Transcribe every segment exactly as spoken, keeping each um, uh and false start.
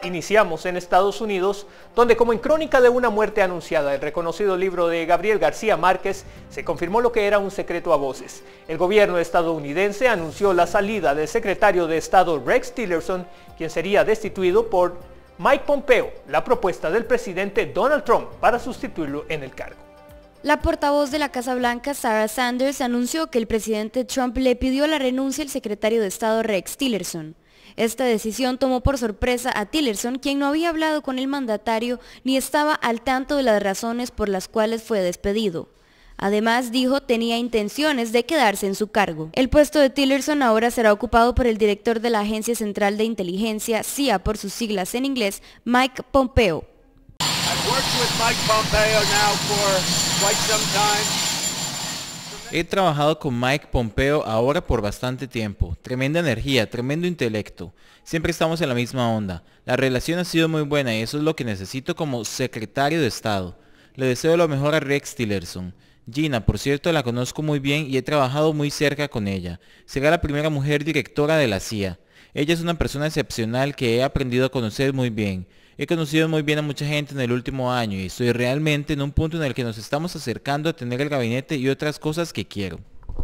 Iniciamos en Estados Unidos, donde como en Crónica de una muerte anunciada, el reconocido libro de Gabriel García Márquez, se confirmó lo que era un secreto a voces. El gobierno estadounidense anunció la salida del secretario de Estado Rex Tillerson, quien sería destituido por Mike Pompeo, la propuesta del presidente Donald Trump para sustituirlo en el cargo. La portavoz de la Casa Blanca, Sarah Sanders, anunció que el presidente Trump le pidió la renuncia al secretario de Estado Rex Tillerson. Esta decisión tomó por sorpresa a Tillerson, quien no había hablado con el mandatario ni estaba al tanto de las razones por las cuales fue despedido. Además, dijo, tenía intenciones de quedarse en su cargo. El puesto de Tillerson ahora será ocupado por el director de la Agencia Central de Inteligencia, C I A por sus siglas en inglés, Mike Pompeo. He trabajado con Mike Pompeo ahora por bastante tiempo. Tremenda energía, tremendo intelecto. Siempre estamos en la misma onda. La relación ha sido muy buena y eso es lo que necesito como secretario de Estado. Le deseo lo mejor a Rex Tillerson. Gina, por cierto, la conozco muy bien y he trabajado muy cerca con ella. Será la primera mujer directora de la C I A. Ella es una persona excepcional que he aprendido a conocer muy bien. He conocido muy bien a mucha gente en el último año y estoy realmente en un punto en el que nos estamos acercando a tener el gabinete y otras cosas que quiero.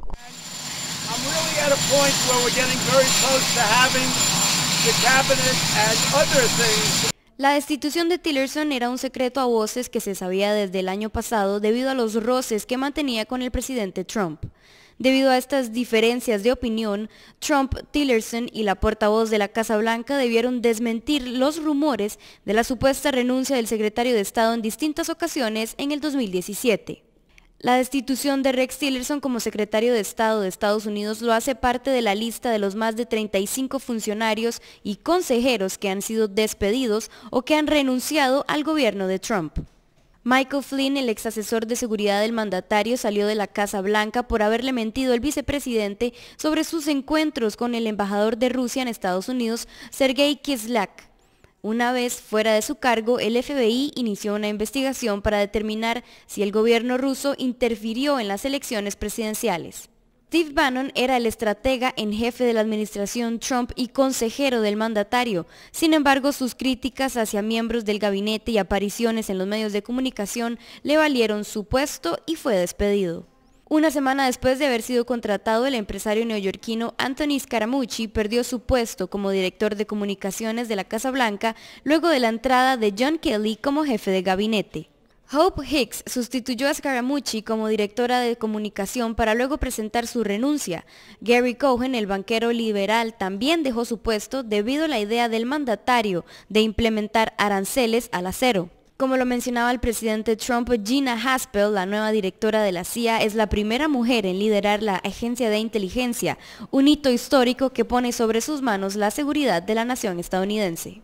La destitución de Tillerson era un secreto a voces que se sabía desde el año pasado debido a los roces que mantenía con el presidente Trump. Debido a estas diferencias de opinión, Trump, Tillerson y la portavoz de la Casa Blanca debieron desmentir los rumores de la supuesta renuncia del secretario de Estado en distintas ocasiones en el dos mil diecisiete. La destitución de Rex Tillerson como secretario de Estado de Estados Unidos lo hace parte de la lista de los más de treinta y cinco funcionarios y consejeros que han sido despedidos o que han renunciado al gobierno de Trump. Michael Flynn, el ex asesor de seguridad del mandatario, salió de la Casa Blanca por haberle mentido al vicepresidente sobre sus encuentros con el embajador de Rusia en Estados Unidos, Sergei Kislyak. Una vez fuera de su cargo, el F B I inició una investigación para determinar si el gobierno ruso interfirió en las elecciones presidenciales. Steve Bannon era el estratega en jefe de la administración Trump y consejero del mandatario. Sin embargo, sus críticas hacia miembros del gabinete y apariciones en los medios de comunicación le valieron su puesto y fue despedido. Una semana después de haber sido contratado, el empresario neoyorquino Anthony Scaramucci perdió su puesto como director de comunicaciones de la Casa Blanca luego de la entrada de John Kelly como jefe de gabinete. Hope Hicks sustituyó a Scaramucci como directora de comunicación para luego presentar su renuncia. Gary Cohen, el banquero liberal, también dejó su puesto debido a la idea del mandatario de implementar aranceles al acero. Como lo mencionaba el presidente Trump, Gina Haspel, la nueva directora de la C I A, es la primera mujer en liderar la agencia de inteligencia, un hito histórico que pone sobre sus manos la seguridad de la nación estadounidense.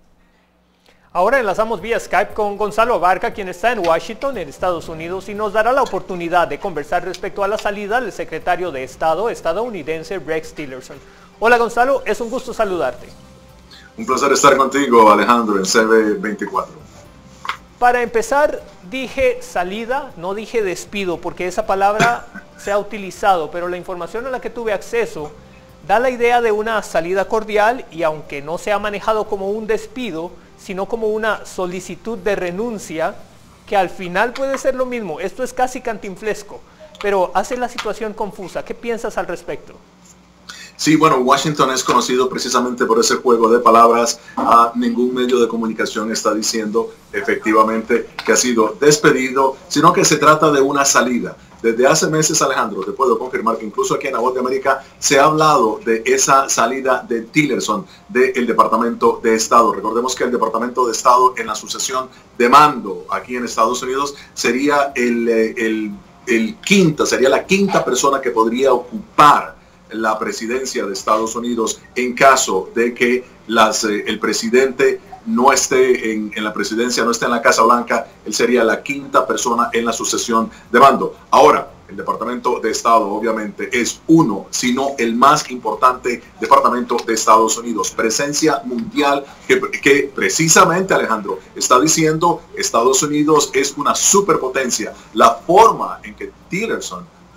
Ahora enlazamos vía Skype con Gonzalo Abarca, quien está en Washington, en Estados Unidos, y nos dará la oportunidad de conversar respecto a la salida del secretario de Estado estadounidense Rex Tillerson. Hola Gonzalo, es un gusto saludarte. Un placer estar contigo, Alejandro, en C B veinticuatro. Para empezar, dije salida, no dije despido, porque esa palabra se ha utilizado, pero la información a la que tuve acceso da la idea de una salida cordial y aunque no se ha manejado como un despido, sino como una solicitud de renuncia, que al final puede ser lo mismo. Esto es casi cantinflesco, pero hace la situación confusa. ¿Qué piensas al respecto? Sí, bueno, Washington es conocido precisamente por ese juego de palabras. Ah, ningún medio de comunicación está diciendo efectivamente que ha sido despedido, sino que se trata de una salida. Desde hace meses, Alejandro, te puedo confirmar que incluso aquí en La Voz de América se ha hablado de esa salida de Tillerson del Departamento de Estado. Recordemos que el Departamento de Estado en la sucesión de mando aquí en Estados Unidos sería el, el, el quinta, sería la quinta persona que podría ocupar la presidencia de Estados Unidos en caso de que las, eh, el presidente no esté en, en la presidencia, no esté en la Casa Blanca. Él sería la quinta persona en la sucesión de mando. Ahora, el Departamento de Estado obviamente es uno, si no el más importante departamento de Estados Unidos. Presencia mundial que, que precisamente, Alejandro, está diciendo Estados Unidos es una superpotencia. La forma en que Tillerson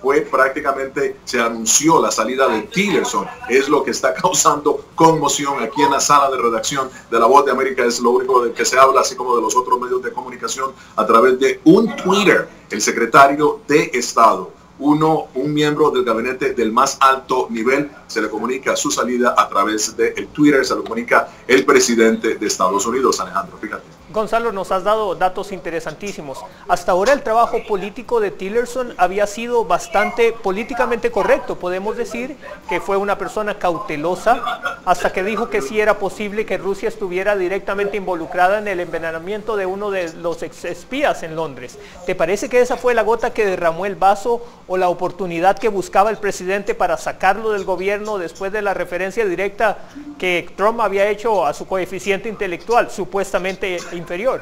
fue prácticamente, se anunció la salida de Tillerson. Es lo que está causando conmoción aquí en la sala de redacción de La Voz de América. Es lo único de que se habla, así como de los otros medios de comunicación, a través de un Twitter. El secretario de Estado, uno, un miembro del gabinete del más alto nivel, se le comunica su salida a través del Twitter, se le comunica el presidente de Estados Unidos, Alejandro, fíjate. Gonzalo, nos has dado datos interesantísimos. Hasta ahora el trabajo político de Tillerson había sido bastante políticamente correcto. Podemos decir que fue una persona cautelosa hasta que dijo que sí era posible que Rusia estuviera directamente involucrada en el envenenamiento de uno de los ex espías en Londres. ¿Te parece que esa fue la gota que derramó el vaso o la oportunidad que buscaba el presidente para sacarlo del gobierno después de la referencia directa que Trump había hecho a su coeficiente intelectual, supuestamente inferior?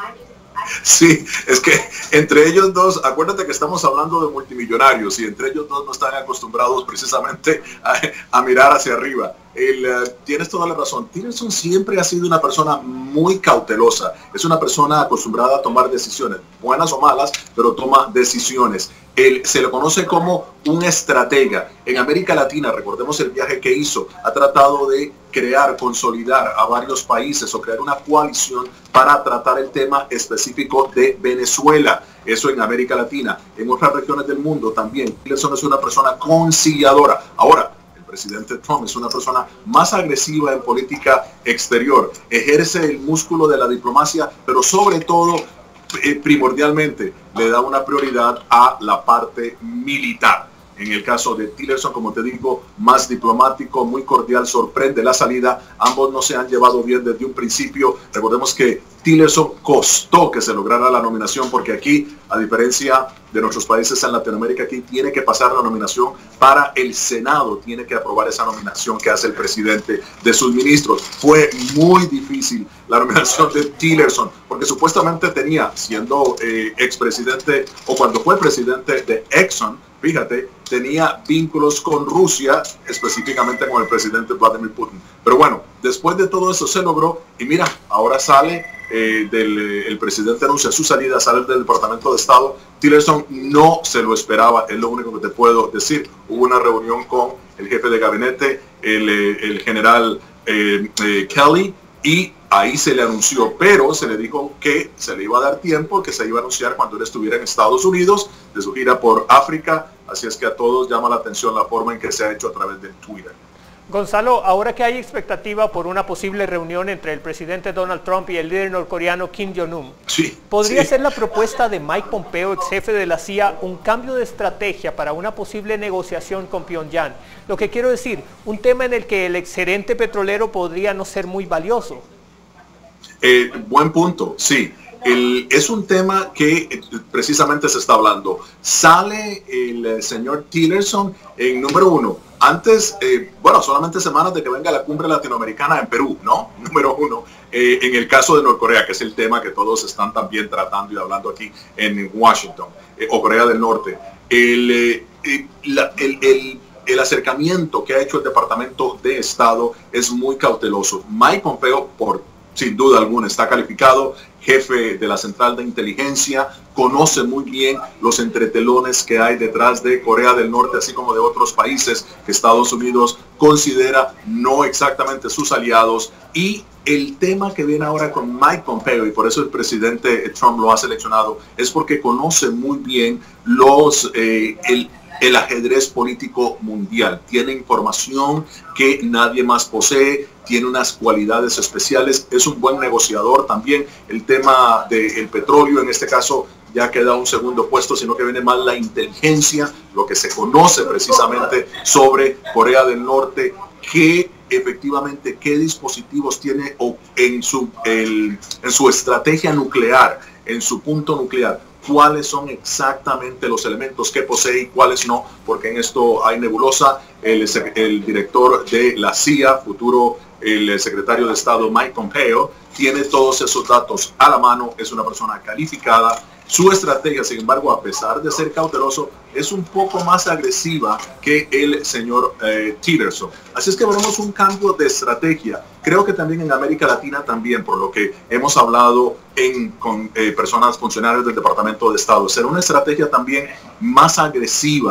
Sí, es que entre ellos dos, acuérdate que estamos hablando de multimillonarios y entre ellos dos no están acostumbrados precisamente a, a mirar hacia arriba. El, uh, tienes toda la razón. Tillerson siempre ha sido una persona muy cautelosa. Es una persona acostumbrada a tomar decisiones, buenas o malas, pero toma decisiones. Él, se le conoce como un estratega. En América Latina, recordemos el viaje que hizo, ha tratado de crear, consolidar a varios países o crear una coalición para tratar el tema específico de Venezuela. Eso en América Latina. En otras regiones del mundo también. Tillerson es una persona conciliadora. Ahora, el presidente Trump es una persona más agresiva en política exterior. Ejerce el músculo de la diplomacia, pero sobre todo, eh, primordialmente, le da una prioridad a la parte militar. En el caso de Tillerson, como te digo, más diplomático, muy cordial, sorprende la salida. Ambos no se han llevado bien desde un principio. Recordemos que Tillerson costó que se lograra la nominación, porque aquí, a diferencia de nuestros países en Latinoamérica, aquí tiene que pasar la nominación para el Senado, tiene que aprobar esa nominación que hace el presidente de sus ministros. Fue muy difícil la nominación de Tillerson, porque supuestamente tenía, siendo eh, expresidente o cuando fue presidente de Exxon, fíjate, tenía vínculos con Rusia, específicamente con el presidente Vladimir Putin. Pero bueno, después de todo eso se logró y mira, ahora sale eh, del, eh, el presidente anuncia su salida, sale del Departamento de Estado. Tillerson no se lo esperaba, es lo único que te puedo decir. Hubo una reunión con el jefe de gabinete, el, eh, el general eh, eh, Kelly, y ahí se le anunció, pero se le dijo que se le iba a dar tiempo, que se iba a anunciar cuando él estuviera en Estados Unidos, de su gira por África. Así es que a todos llama la atención la forma en que se ha hecho a través del Twitter. Gonzalo, ahora que hay expectativa por una posible reunión entre el presidente Donald Trump y el líder norcoreano Kim Jong-un, sí, ¿podría sí. ser la propuesta de Mike Pompeo, ex jefe de la C I A, un cambio de estrategia para una posible negociación con Pyongyang? Lo que quiero decir, un tema en el que el exgerente petrolero podría no ser muy valioso. Eh, buen punto, sí. El, es un tema que precisamente se está hablando. Sale el, el señor Tillerson en número uno. Antes, eh, bueno, solamente semanas de que venga la cumbre latinoamericana en Perú, ¿no? Número uno. Eh, en el caso de Norcorea, que es el tema que todos están también tratando y hablando aquí en Washington, eh, o Corea del Norte. El, eh, la, el, el El acercamiento que ha hecho el Departamento de Estado es muy cauteloso. Mike Pompeo, por sin duda alguna, está calificado, jefe de la Central de Inteligencia, conoce muy bien los entretelones que hay detrás de Corea del Norte, así como de otros países que Estados Unidos considera no exactamente sus aliados. Y el tema que viene ahora con Mike Pompeo, y por eso el presidente Trump lo ha seleccionado, es porque conoce muy bien los eh, el el ajedrez político mundial. Tiene información que nadie más posee, tiene unas cualidades especiales, es un buen negociador también. El tema del petróleo, en este caso, ya queda un segundo puesto, sino que viene más la inteligencia, lo que se conoce precisamente sobre Corea del Norte, que efectivamente qué dispositivos tiene en su, el, en su estrategia nuclear, en su punto nuclear, cuáles son exactamente los elementos que posee y cuáles no, porque en esto hay nebulosa. El, el director de la C I A, futuro el secretario de Estado Mike Pompeo, tiene todos esos datos a la mano, es una persona calificada. Su estrategia, sin embargo, a pesar de ser cauteloso, es un poco más agresiva que el señor eh, Tillerson. Así es que veremos un cambio de estrategia. Creo que también en América Latina también, por lo que hemos hablado en, con eh, personas, funcionarios del Departamento de Estado, será una estrategia también más agresiva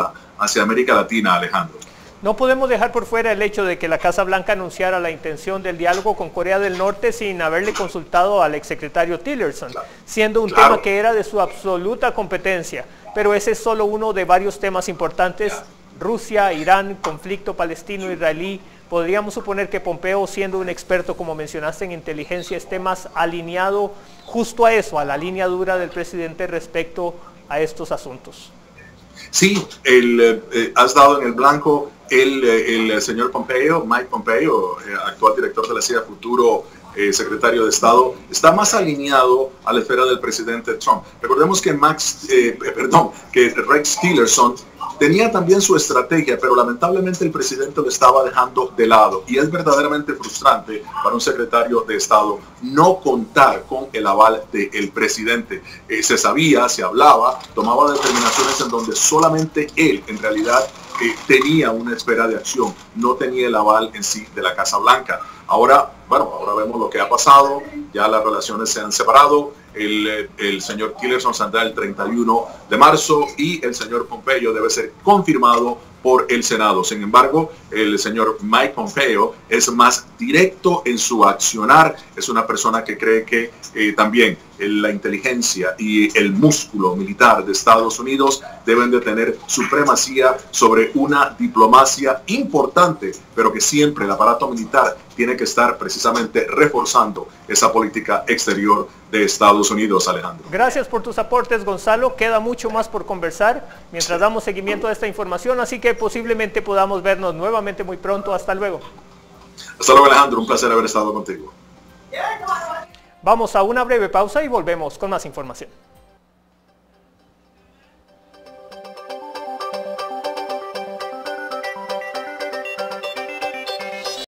hacia América Latina, Alejandro. No podemos dejar por fuera el hecho de que la Casa Blanca anunciara la intención del diálogo con Corea del Norte sin haberle consultado al exsecretario Tillerson, claro, siendo un claro. tema que era de su absoluta competencia. Pero ese es solo uno de varios temas importantes. Rusia, Irán, conflicto palestino-israelí. Podríamos suponer que Pompeo, siendo un experto, como mencionaste, en inteligencia, esté más alineado justo a eso, a la línea dura del presidente respecto a estos asuntos. Sí, el, eh, has dado en el blanco. El, el señor Pompeo, Mike Pompeo, eh, actual director de la C I A, futuro eh, secretario de Estado, está más alineado a la esfera del presidente Trump. Recordemos que Max, eh, perdón, que Rex Tillerson tenía también su estrategia, pero lamentablemente el presidente lo estaba dejando de lado. Y es verdaderamente frustrante para un secretario de Estado no contar con el aval del presidente. Eh, se sabía, se hablaba, tomaba determinaciones en donde solamente él, en realidad, eh, tenía una esfera de acción, no tenía el aval en sí de la Casa Blanca. Ahora, bueno, ahora vemos lo que ha pasado, ya las relaciones se han separado. El, el señor Tillerson saldrá el treinta y uno de marzo y el señor Pompeo debe ser confirmado por el Senado. Sin embargo, el señor Mike Pompeo es más directo en su accionar. Es una persona que cree que eh, también la inteligencia y el músculo militar de Estados Unidos deben de tener supremacía sobre una diplomacia importante, pero que siempre el aparato militar tiene que estar precisamente reforzando esa política exterior de Estados Unidos, Alejandro. Gracias por tus aportes, Gonzalo. Queda mucho más por conversar mientras damos seguimiento a esta información, así que posiblemente podamos vernos nuevamente muy pronto. Hasta luego. Hasta luego, Alejandro. Un placer haber estado contigo. Vamos a una breve pausa y volvemos con más información.